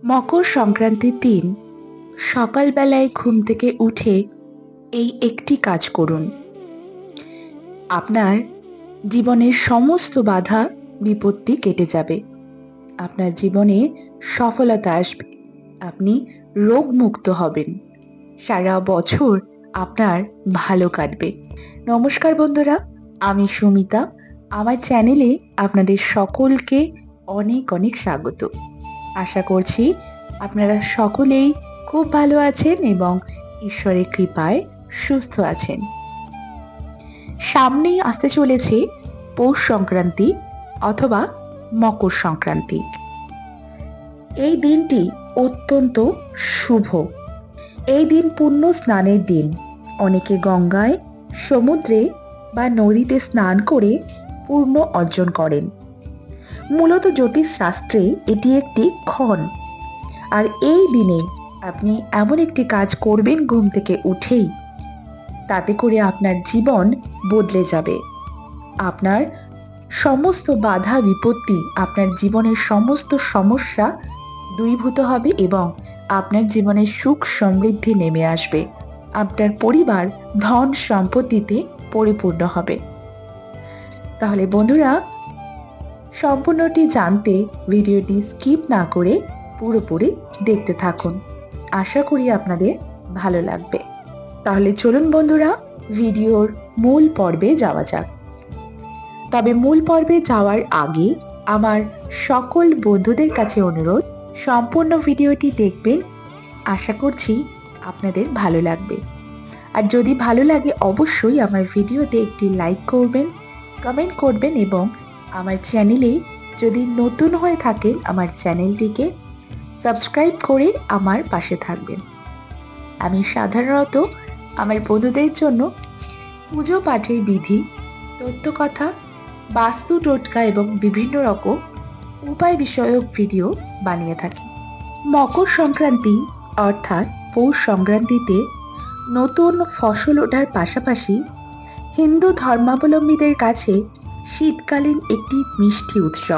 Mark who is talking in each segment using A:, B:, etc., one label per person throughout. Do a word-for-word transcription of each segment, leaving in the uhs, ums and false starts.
A: মকর সংক্রান্তির দিন সকালবেলায় ঘুম থেকে উঠে এই একটি কাজ করুন। আপনার জীবনের সমস্ত বাধা বিপত্তি কেটে যাবে। আপনার জীবনে সফলতা আসবে। আপনি রোগমুক্ত হবেন। সারা বছর আপনার ভালো কাটবে। নমস্কার বন্ধুরা, আমি সুমিতা। আমার চ্যানেলে আপনাদের সকলকে অনেক অনেক স্বাগত। আশা করছি আপনারা সকলেই খুব ভালো আছেন এবং ঈশ্বরের কৃপায় সুস্থ আছেন। সামনেই আসতে চলেছে পৌষ সংক্রান্তি অথবা মকর সংক্রান্তি। এই দিনটি অত্যন্ত শুভ। এই দিন পুণ্য স্নানের দিন। অনেকে গঙ্গায়, সমুদ্রে বা নদীতে স্নান করে পুণ্য অর্জন করেন। মূলত জ্যোতিষশাস্ত্রে এটি একটি ক্ষণ। আর এই দিনে আপনি এমন একটি কাজ করবেন ঘুম থেকে উঠেই, তাতে করে আপনার জীবন বদলে যাবে। আপনার সমস্ত বাধা বিপত্তি, আপনার জীবনের সমস্ত সমস্যা দূরীভূত হবে এবং আপনার জীবনে সুখ সমৃদ্ধি নেমে আসবে। আপনার পরিবার ধন সম্পত্তিতে পরিপূর্ণ হবে। তাহলে বন্ধুরা, সম্পূর্ণটি জানতে ভিডিওটি স্কিপ না করে পুরোপুরি দেখতে থাকুন। আশা করি আপনাদের ভালো লাগবে। তাহলে চলুন বন্ধুরা, ভিডিওর মূল পর্বে যাওয়া যাক। তবে মূল পর্বে যাওয়ার আগে আমার সকল বন্ধুদের কাছে অনুরোধ, সম্পূর্ণ ভিডিওটি দেখবেন। আশা করছি আপনাদের ভালো লাগবে। আর যদি ভালো লাগে অবশ্যই আমার ভিডিওতে একটি লাইক করবেন, কমেন্ট করবেন এবং আমার চ্যানেলে যদি নতুন হয়ে থাকেন আমার চ্যানেলটিকে সাবস্ক্রাইব করে আমার পাশে থাকবেন। আমি সাধারণত আমার বন্ধুদের জন্য পুজো পাঠের বিধি, তথ্যকথা, বাস্তু টোটকা এবং বিভিন্ন রকম উপায় বিষয়ক ভিডিও বানিয়ে থাকি। মকর সংক্রান্তি অর্থাৎ পৌষ সংক্রান্তিতে নতুন ফসল ওঠার পাশাপাশি হিন্দু ধর্মাবলম্বীদের কাছে শীতকালীন একটি মিষ্টি উৎসব।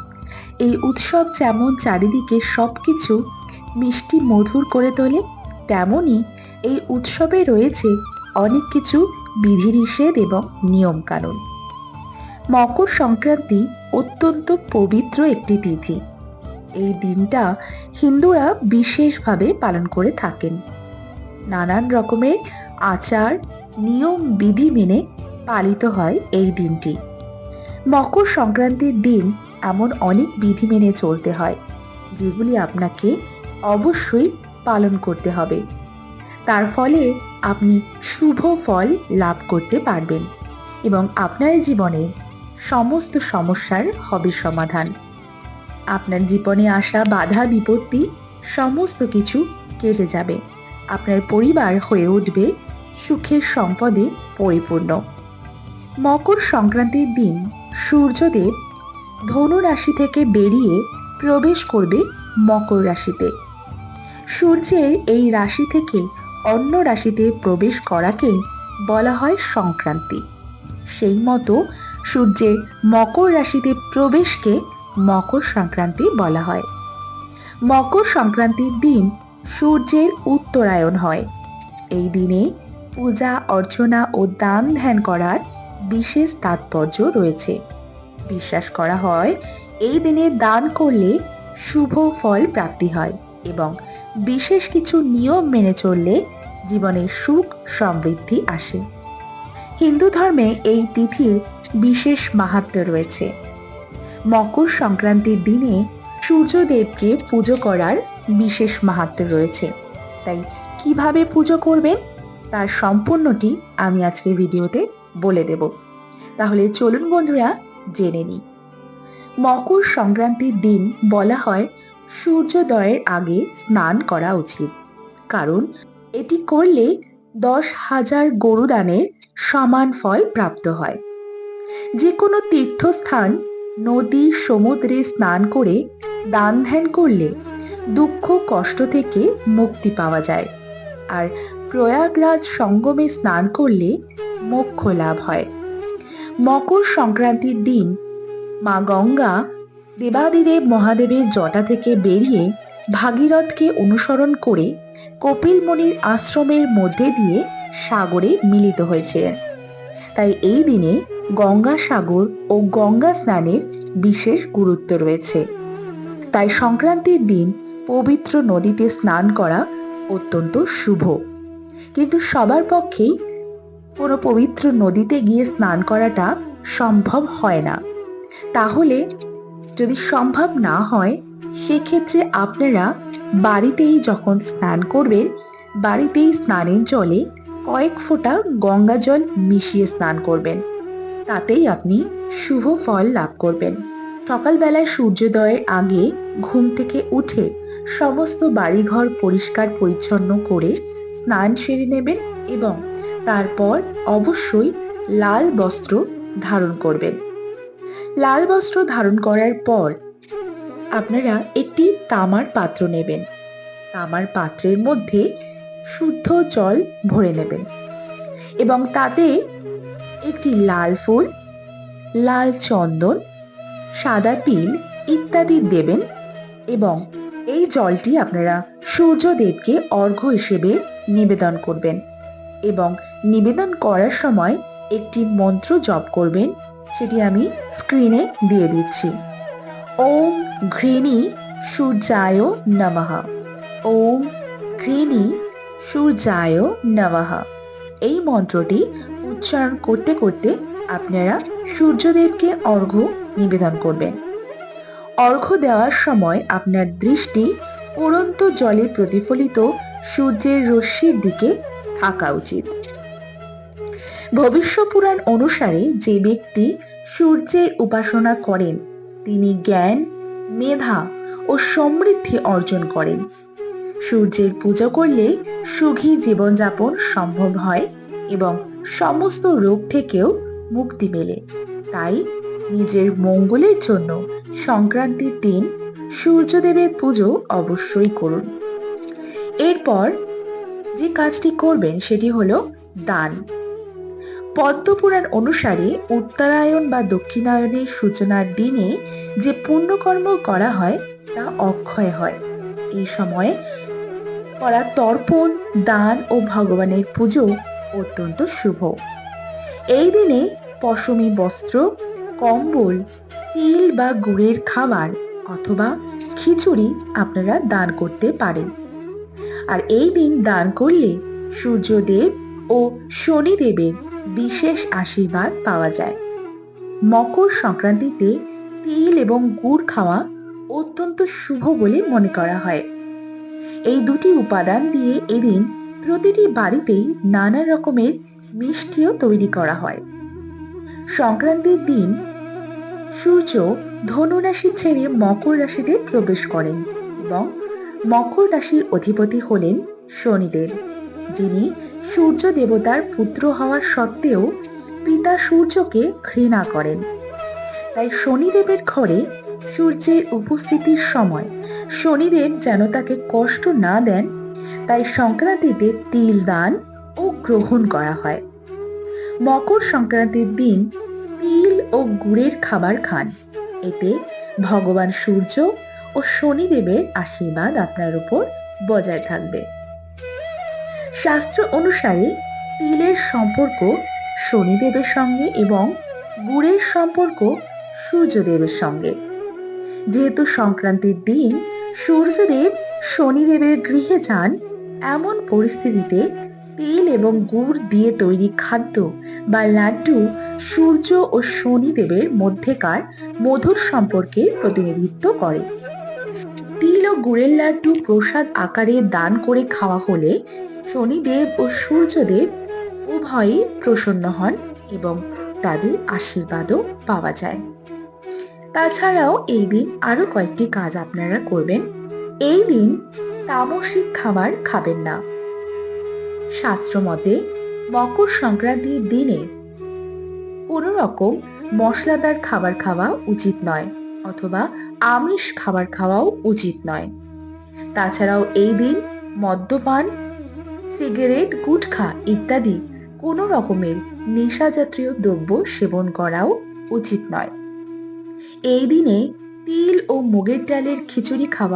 A: এই উৎসব যেমন চারিদিকে সব কিছু মিষ্টি মধুর করে তোলে, তেমনই এই উৎসবে রয়েছে অনেক কিছু বিধিনিষেধ এবং নিয়মকানুন। মকর সংক্রান্তি অত্যন্ত পবিত্র একটি তিথি। এই দিনটা হিন্দুরা বিশেষভাবে পালন করে থাকেন। নানান রকমের আচার নিয়ম বিধি মেনে পালিত হয় এই দিনটি। মকর সংক্রান্তির দিন এমন অনেক বিধি মেনে চলতে হয়, যেগুলি আপনাকে অবশ্যই পালন করতে হবে। তার ফলে আপনি শুভ ফল লাভ করতে পারবেন এবং আপনার জীবনে সমস্ত সমস্যার হবে সমাধান। আপনার জীবনে আসা বাধা বিপত্তি সমস্ত কিছু কেটে যাবে। আপনার পরিবার হয়ে উঠবে সুখের সম্পদে পরিপূর্ণ। মকর সংক্রান্তির দিন সূর্যদেব ধনু রাশি থেকে বেরিয়ে প্রবেশ করবে মকর রাশিতে। সূর্যের এই রাশি থেকে অন্য রাশিতে প্রবেশ করাকে বলা হয় সংক্রান্তি। সেই মতো সূর্যের মকর রাশিতে প্রবেশকে মকর সংক্রান্তি বলা হয়। মকর সংক্রান্তির দিন সূর্যের উত্তরায়ণ হয়। এই দিনে পূজা অর্চনা ও দান ধ্যান করার বিশেষ তাৎপর্য রয়েছে। বিশ্বাস করা হয় এই দিনে দান করলে শুভ ফল প্রাপ্তি হয় এবং বিশেষ কিছু নিয়ম মেনে চললে জীবনে সুখ সমৃদ্ধি আসে। হিন্দু ধর্মে এই তিথির বিশেষ মাহাত্ম্য রয়েছে। মকর সংক্রান্তির দিনে সূর্যদেবকে পুজো করার বিশেষ মাহাত্ম্য রয়েছে। তাই কিভাবে পুজো করবেন তার সম্পূর্ণটি আমি আজকে ভিডিওতে বলে দেব। তাহলে চলুন বন্ধুরা জেনে নিই। মকর সংক্রান্তির দিন বলা হয় সূর্যোদয়ের আগে স্নান করা উচিত, কারণ এটি করলে দশ হাজার গরুদানের সমান ফল প্রাপ্ত হয়। যে কোনো তীর্থস্থান, নদী, সমুদ্রে স্নান করে দান ধ্যান করলে দুঃখ কষ্ট থেকে মুক্তি পাওয়া যায়। আর প্রয়াগরাজ সঙ্গমে স্নান করলে মোক্ষ লাভ হয়। মকর সংক্রান্তির দিন মা গঙ্গা দেবাদিদেব মহাদেবের জটা থেকে বেরিয়ে ভাগীরথকে অনুসরণ করে কপিল মুনির আশ্রমের মধ্যে দিয়ে সাগরে মিলিত হয়েছিলেন। তাই এই দিনে গঙ্গাসাগর ও গঙ্গা স্নানের বিশেষ গুরুত্ব রয়েছে। তাই সংক্রান্তির দিন পবিত্র নদীতে স্নান করা অত্যন্ত শুভ। কিন্তু সবার পক্ষেই কোনো পবিত্র নদীতে গিয়ে স্নান করাটা সম্ভব হয় না। তাহলে যদি সম্ভব না হয়, সেক্ষেত্রে আপনারা বাড়িতেই যখন স্নান করবেন, বাড়িতেই স্নানের জলে কয়েক ফোঁটা গঙ্গা জল মিশিয়ে স্নান করবেন। তাতেই আপনি শুভ ফল লাভ করবেন। সকালবেলায় সূর্যোদয়ের আগে ঘুম থেকে উঠে সমস্ত বাড়িঘর পরিষ্কার পরিচ্ছন্ন করে স্নান সেরে নেবেন এবং তারপর অবশ্যই লাল বস্ত্র ধারণ করবেন। লাল বস্ত্র ধারণ করার পর আপনারা একটি তামার পাত্র নেবেন। তামার পাত্রের মধ্যে শুদ্ধ জল ভরে নেবেন এবং তাতে একটি লাল ফুল, লাল চন্দন, সাদা তিল ইত্যাদি দেবেন এবং এই জলটি আপনারা সূর্যদেবকে অর্ঘ্য হিসেবে নিবেদন করবেন এবং নিবেদন করার সময় একটি মন্ত্র জপ করবেন। সেটি আমি স্ক্রিনে দিয়ে দিচ্ছি। ওম ঘৃণী সূর্যায় নমঃ। ওম ঘৃণী সূর্যায় নমঃ। এই মন্ত্রটি উচ্চারণ করতে করতে আপনারা সূর্যদেবকে অর্ঘ্য নিবেদন করবেন। অর্ঘ্য দেওয়ার সময় আপনার দৃষ্টি উড়ন্ত জলে প্রতিফলিত সূর্যের রশ্মির দিকে থাকা উচিত। ভবিষ্য পুরাণ অনুসারে যে ব্যক্তি সূর্যের উপাসনা করেন তিনি জ্ঞান, মেধা ও সমৃদ্ধি অর্জন করেন। সূর্যের পূজা করলে সুখী জীবনযাপন সম্ভব হয় এবং সমস্ত রোগ থেকেও মুক্তি মেলে। তাই নিজের মঙ্গলের জন্য সংক্রান্তির দিন সূর্যদেবের পুজো অবশ্যই করুন। এরপর যে কাজটি করবেন সেটি হলো দান। পদ্মপুরাণ অনুসারে উত্তরায়ণ বা দক্ষিণায়নের সূচনার দিনে যে পুণ্যকর্ম করা হয় তা অক্ষয় হয়। এই সময়ে করা তর্পণ, দান ও ভগবানের পুজো অত্যন্ত শুভ। এই দিনে পশমি বস্ত্র, কম্বল, তিল বা গুড়ের খাবার অথবা খিচুড়ি আপনারা দান করতে পারেন। আর এই দিন দান করলে সূর্যদেব ও শনিদেবের বিশেষ আশীর্বাদ পাওয়া যায়। মকর সংক্রান্তিতে তিল এবং গুড় খাওয়া অত্যন্ত শুভ বলে মনে করা হয়। এই দুটি উপাদান দিয়ে এদিন প্রতিটি বাড়িতেই নানা রকমের মিষ্টিও তৈরি করা হয়। সংক্রান্তির দিন সূর্য ধনু রাশি ছেড়ে মকর রাশিতে প্রবেশ করেন এবং মকর রাশির অধিপতি হলেন শনিদেব, যিনি সূর্য দেবতার পুত্র হওয়া সত্ত্বেও পিতা সূর্যকে ঘৃণা করেন। তাই শনিদেবের ঘরে সূর্যের উপস্থিতির সময় শনিদেব যেন তাকে কষ্ট না দেন, তাই সংক্রান্তিতে তিল দান ও গ্রহণ করা হয়। মকর সংক্রান্তির দিন তিল ও গুড়ের খাবার খান। এতে ভগবান সূর্য ও শনিদেবের আশীর্বাদ আপনার উপর বজায় থাকবে। শাস্ত্র অনুসারে তিলের সম্পর্ক শনিদেবের সঙ্গে এবং গুড়ের সম্পর্ক সূর্যদেবের সঙ্গে। যেহেতু সংক্রান্তির দিন সূর্যদেব শনিদেবের গৃহে যান, এমন পরিস্থিতিতে তিল এবং গুড় দিয়ে তৈরি খাদ্য বা লাড্ডু সূর্য ও শনিদেবের মধ্যেকার মধুর সম্পর্কের প্রতিনিধিত্ব করে। তিল ও গুড়ের লাড্ডু প্রসাদ আকারে দান করে খাওয়া হলে শনিদেব ও সূর্যদেব উভয়ই প্রসন্ন হন এবং তাদের আশীর্বাদও পাওয়া যায়। তাছাড়াও এই দিন আরো কয়েকটি কাজ আপনারা করবেন। এই দিন তামসিক খাবার খাবেন না। শাস্ত্র মতে মকর সংক্রান্তির দিনে কোনো রকম মশলাদার খাবার খাওয়া উচিত নয় অথবা আমিষ খাবার খাওয়াও উচিত নয়। তাছাড়াও এই দিন মদ্যপান, সিগারেট, গুটখা ইত্যাদি কোনো রকমের নেশা জাতীয় দ্রব্য সেবন করাও উচিত নয়। এই দিনে তিল ও মুগের ডালের খিচুড়ি খাওয়া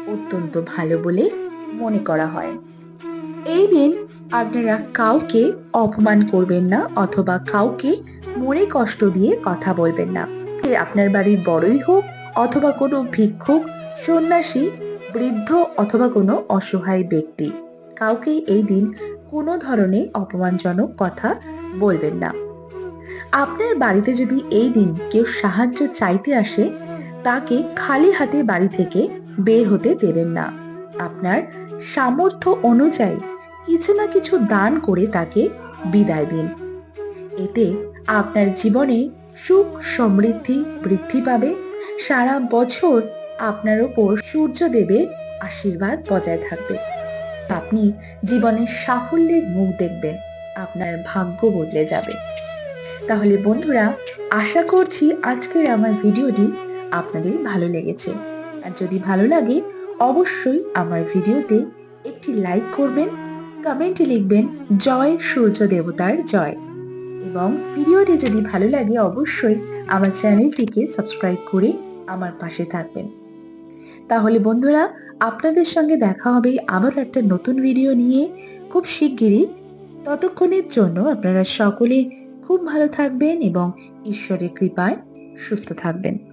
A: অত্যন্ত ভালো বলে মনে করা হয়। এই দিন আপনারা কাউকে অপমান করবেন না অথবা কাউকে মনে কষ্ট দিয়ে কথা বলবেন না। সে আপনার বাড়ির বড়ই হোক অথবা কোনো ভিক্ষুক, সন্ন্যাসী, বৃদ্ধ অথবা কোনো অসহায় ব্যক্তি, কাউকে এই দিন কোনো ধরনের অপমানজনক কথা বলবেন না। আপনার বাড়িতে যদি এই দিন কেউ সাহায্য চাইতে আসে, তাকে খালি হাতে বাড়ি থেকে বের হতে দেবেন না। আপনার সামর্থ্য অনুযায়ী কিছু না কিছু দান করে তাকে বিদায় দিন। এতে আপনার জীবনে সুখ সমৃদ্ধি বৃদ্ধি পাবে। সারা বছর আপনার উপর সূর্যদেবের আশীর্বাদ বজায় থাকবে। আপনি জীবনের সাফল্যের মুখ দেখবেন, আপনার ভাগ্য বদলে যাবে। তাহলে বন্ধুরা, আশা করছি আজকের আমার ভিডিওটি আপনাদের ভালো লেগেছে। আর যদি ভালো লাগে অবশ্যই আমার ভিডিওতে একটি লাইক করবেন, কমেন্টে লিখবেন জয় সূর্য দেবতার জয়, এবং ভিডিওটি যদি ভালো লাগে অবশ্যই আমার চ্যানেলটিকে সাবস্ক্রাইব করে আমার পাশে থাকবেন। তাহলে বন্ধুরা, আপনাদের সঙ্গে দেখা হবে আবার একটা নতুন ভিডিও নিয়ে খুব শিগগিরই। ততক্ষণের জন্য আপনারা সকলে খুব ভালো থাকবেন এবং ঈশ্বরের কৃপায় সুস্থ থাকবেন।